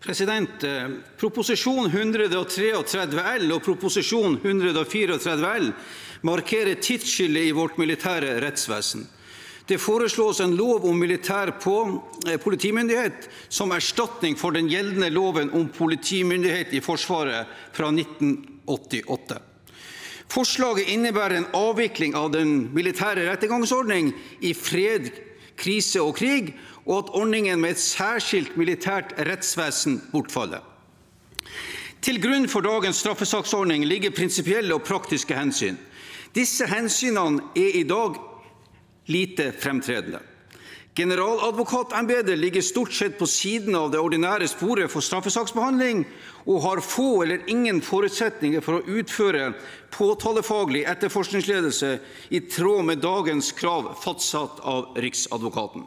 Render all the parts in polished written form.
Proposisjon 133 L og proposisjon 134 L markerer tidsskille i vårt militære rettsvesen. Det foreslås en lov om militær politimyndighet som erstatning for den gjeldende loven om politimyndighet i Forsvaret fra 1988. Forslaget innebærer en avvikling av den militære rettergangsordning i fred, krise og krig, og at ordningen med et særskilt militært rettsvesen bortfaller. Til grunn for dagens straffesaksordning ligger prinsipielle og praktiske hensyn. Disse hensynene er i dag lite fremtredende. Generaladvokatembetet ligger stort sett på siden av det ordinære sporet for straffesaksbehandling og har få eller ingen forutsetninger for å utføre påtalefaglig etterforskningsledelse i tråd med dagens krav fastsatt av Riksadvokaten.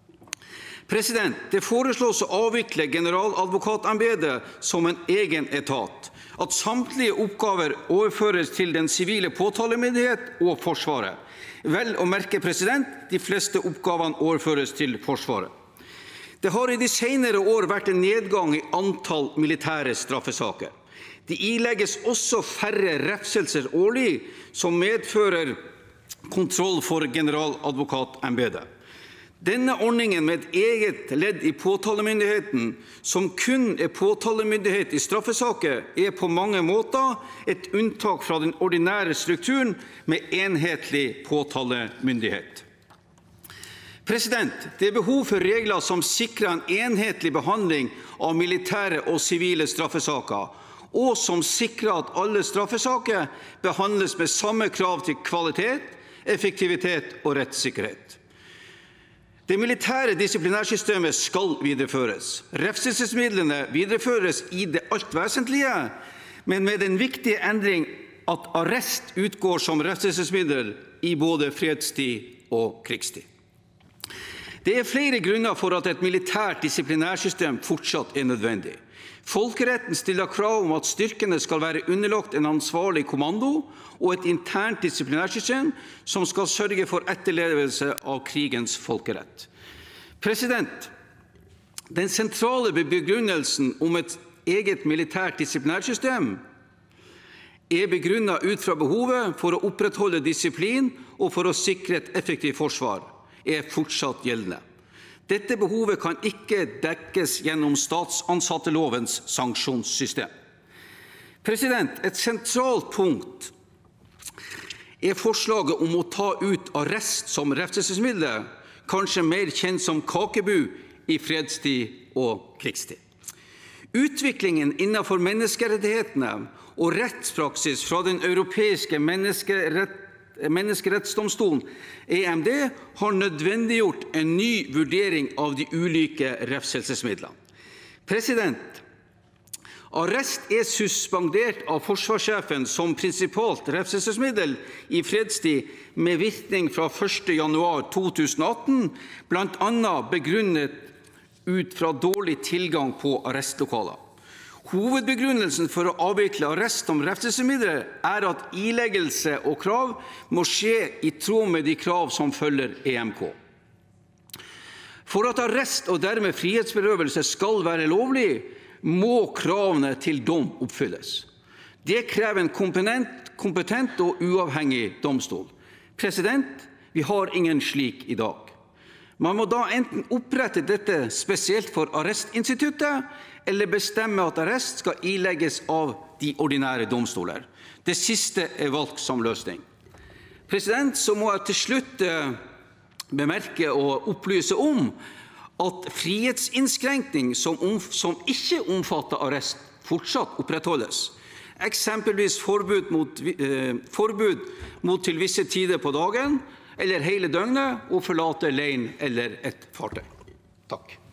Det foreslås å avvikle generaladvokatembetet som en egen etat, at samtlige oppgaver overføres til den sivile påtalemyndighet og Forsvaret. Vel å merke, de fleste oppgavene overføres til Forsvaret. Det har i de senere år vært en nedgang i antall militære straffesaker. Det ilegges også færre refselser årlig, som medfører kontroll for generaladvokatembetet. Denne ordningen med et eget ledd i påtalemyndigheten, som kun er påtalemyndighet i straffesaker, er på mange måter et unntak fra den ordinære strukturen med enhetlig påtalemyndighet. Det er behov for regler som sikrer en enhetlig behandling av militære og sivile straffesaker, og som sikrer at alle straffesaker behandles med samme krav til kvalitet, effektivitet og rettssikkerhet. Det militære disiplinærsystemet skal videreføres. Refselsesmidlene videreføres i det alt vesentlige, men med den viktige endring at arrest utgår som refselsesmiddel i både fredstid og krigstid. Det er flere grunner for at et militært disiplinærsystem fortsatt er nødvendig. Folkeretten stiller krav om at styrkene skal være underlagt en ansvarlig kommando og et internt disiplinærsystem som skal sørge for etterlevelse av krigens folkerett. Den sentrale begrunnelsen om et eget militært disiplinærsystem er begrunnet ut fra behovet for å opprettholde disiplin og for å sikre et effektivt forsvar, er fortsatt gjeldende. Dette behovet kan ikke dekkes gjennom statsansattelovens sanksjonssystem. Et sentralt punkt er forslaget om å ta ut arrest som refselsesmiddel, kanskje mer kjent som kakebu i fredstid og krigstid. Utviklingen innenfor menneskerettighetene og rettspraksis fra den europeiske menneskerettsdomstolen, EMD, har nødvendiggjort en ny vurdering av de ulike refselsesmidlene. Arrest er suspendert av forsvarssjefen som prinsipalt refselsesmiddel i fredstid med virkning fra 1. januar 2018, blant annet begrunnet ut fra dårlig tilgang på arrestlokaler. Hovedbegrunnelsen for å avvikle arrest som refselsesmiddel er at ileggelse og krav må skje i tråd med de krav som følger EMK. For at arrest og dermed frihetsberøvelse skal være lovlig, må kravene til dom oppfylles. Det krever en kompetent og uavhengig domstol. Vi har ingen slik i dag. Man må da enten opprette dette spesielt for arrestinstituttet, eller bestemme at arrest skal ilegges av de ordinære domstoler. Det siste er valgt som løsning. Så må jeg til slutt bemerke og opplyse om at frihetsinnskrenkning som ikke omfatter arrest, fortsatt opprettholdes. Eksempelvis forbud mot til visse tider på dagen eller hele døgnet å forlate leiren eller et fartøy. Takk.